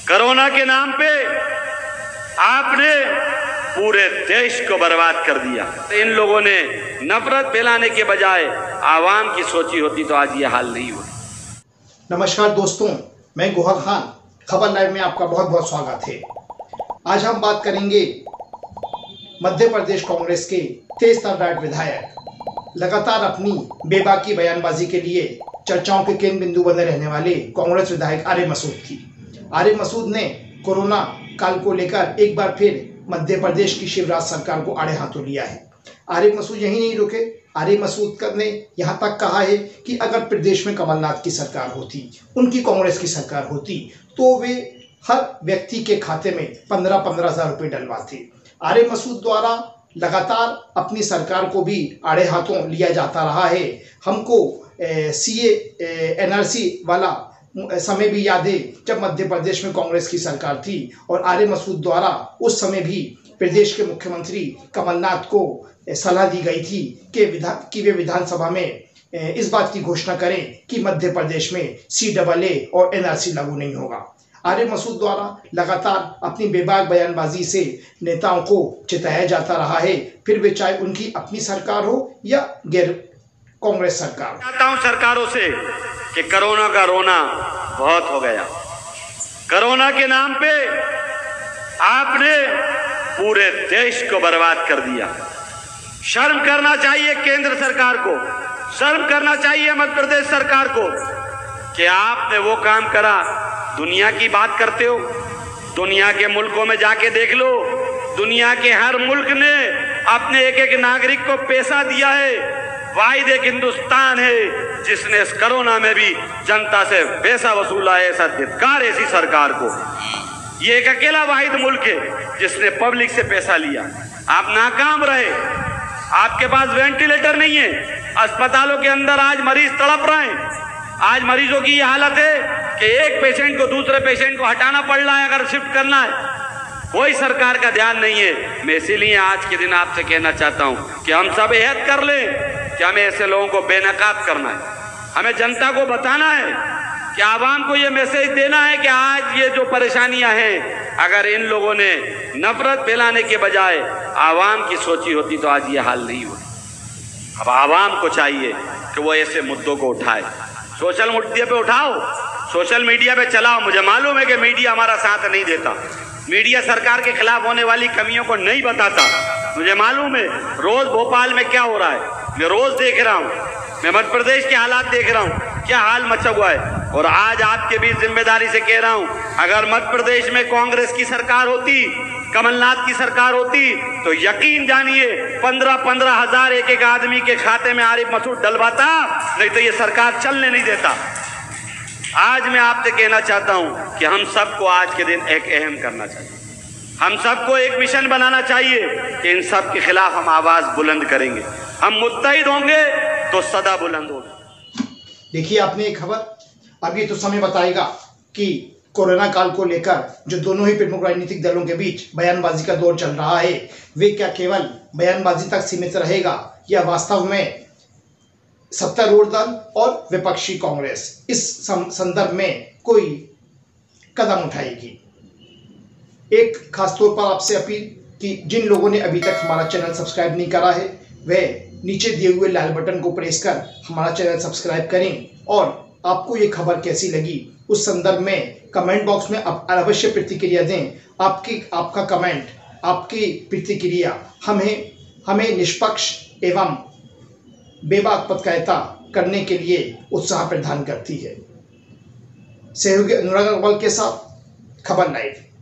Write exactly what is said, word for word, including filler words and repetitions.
Corona के नाम पे आपने पूरे देश को बर्बाद कर दिया। इन लोगों ने नफरत फैलाने के बजाय आवाम की सोची होती तो आज ये हाल नहीं होता। नमस्कार दोस्तों, मैं गोहर खान, खबर लाइव में आपका बहुत बहुत स्वागत है। आज हम बात करेंगे मध्य प्रदेश कांग्रेस के तेज तर्रार विधायक, लगातार अपनी बेबाकी बयानबाजी के लिए चर्चाओं के केंद्र बिंदु बने रहने वाले कांग्रेस विधायक आरिफ मसूद की। आरिफ मसूद ने कोरोना काल को लेकर एक बार फिर मध्य प्रदेश की शिवराज सरकार को आड़े हाथों लिया है। आरिफ मसूद यही नहीं रुके, आरिफ मसूद ने यहाँ तक कहा है कि अगर प्रदेश में कमलनाथ की सरकार होती, उनकी कांग्रेस की सरकार होती, तो वे हर व्यक्ति के खाते में पंद्रह पंद्रह हजार रुपये डलवाते। आरिफ मसूद द्वारा लगातार अपनी सरकार को भी आड़े हाथों लिया जाता रहा है। हमको सी ए एन आर सी वाला समय भी याद है जब मध्य प्रदेश में कांग्रेस की सरकार थी और आरिफ मसूद द्वारा उस समय भी प्रदेश के मुख्यमंत्री कमलनाथ को सलाह दी गई थी कि विधान कि वे विधानसभा में इस बात की घोषणा करें कि मध्य प्रदेश में सी डबल ए और एन आर सी लागू नहीं होगा। आरिफ मसूद द्वारा लगातार अपनी बेबाक बयानबाजी से नेताओं को चिताया जाता रहा है, फिर वे चाहे उनकी अपनी सरकार हो या गैर कांग्रेस सरकार। चाहता हूं सरकारों से कि कोरोना का रोना बहुत हो गया। कोरोना के नाम पे आपने पूरे देश को बर्बाद कर दिया। शर्म करना चाहिए केंद्र सरकार को, शर्म करना चाहिए मध्य प्रदेश सरकार को कि आपने वो काम करा। दुनिया की बात करते हो, दुनिया के मुल्कों में जाके देख लो, दुनिया के हर मुल्क ने अपने एक एक नागरिक को पैसा दिया है। वाहिद एक हिंदुस्तान है जिसने इस कोरोना में भी जनता से पैसा वसूला है। ऐसा धिक्कार ऐसी सरकार को। ये एक अकेला वाहिद मुल्क है जिसने पब्लिक से पैसा लिया। आप नाकाम रहे, आपके पास वेंटिलेटर नहीं है, अस्पतालों के अंदर आज मरीज तड़प रहे हैं। आज मरीजों की ये हालत है कि एक पेशेंट को दूसरे पेशेंट को हटाना पड़ रहा है अगर शिफ्ट करना है। कोई सरकार का ध्यान नहीं है। मैं इसीलिए आज के दिन आपसे कहना चाहता हूं कि हम सब एहद कर लें कि हमें ऐसे लोगों को बेनकाब करना है। हमें जनता को बताना है कि आवाम को ये मैसेज देना है कि आज ये जो परेशानियां हैं, अगर इन लोगों ने नफरत फैलाने के बजाय आवाम की सोची होती तो आज ये हाल नहीं होता। अब आवाम को चाहिए कि वो ऐसे मुद्दों को उठाए, सोशल मीडिया पे उठाओ, सोशल मीडिया पे चलाओ। मुझे मालूम है कि मीडिया हमारा साथ नहीं देता, मीडिया सरकार के खिलाफ होने वाली कमियों को नहीं बताता। मुझे मालूम है रोज भोपाल में क्या हो रहा है, मैं रोज देख रहा हूँ, मैं मध्य प्रदेश के हालात देख रहा हूँ, क्या हाल मचा हुआ है। और आज आपके भी जिम्मेदारी से कह रहा हूँ, अगर मध्य प्रदेश में कांग्रेस की सरकार होती, कमलनाथ की सरकार होती, तो यकीन जानिए पंद्रह पंद्रह हजार एक एक आदमी के खाते में आरिफ मसूद डलवाता, नहीं तो ये सरकार चलने नहीं देता। आज मैं आपसे कहना चाहता हूं कि हम सबको आज के दिन एक अहम करना चाहिए। हम सबको एक मिशन बनाना चाहिए कि इन सब के खिलाफ हम आवाज बुलंद करेंगे। हम मुत्तहिद होंगे तो सदा बुलंद होंगे। देखिए, आपने एक खबर, अभी तो समय बताएगा कि कोरोना काल को लेकर जो दोनों ही प्रमुख राजनीतिक दलों के बीच बयानबाजी का दौर चल रहा है, वे क्या केवल बयानबाजी तक सीमित रहेगा या वास्तव में सत्तारूढ़ दल और विपक्षी कांग्रेस इस संदर्भ में कोई कदम उठाएगी। एक खासतौर पर आपसे अपील कि जिन लोगों ने अभी तक हमारा चैनल सब्सक्राइब नहीं करा है, वे नीचे दिए हुए लाल बटन को प्रेस कर हमारा चैनल सब्सक्राइब करें। और आपको ये खबर कैसी लगी उस संदर्भ में कमेंट बॉक्स में आप अवश्य प्रतिक्रिया दें। आपकी आपका कमेंट, आपकी प्रतिक्रिया हमें हमें निष्पक्ष एवं बेबाक पत्रकारिता करने के लिए उत्साह प्रदान करती है। सहयोगी अनुराग अग्रवाल के साथ खबर लाइव।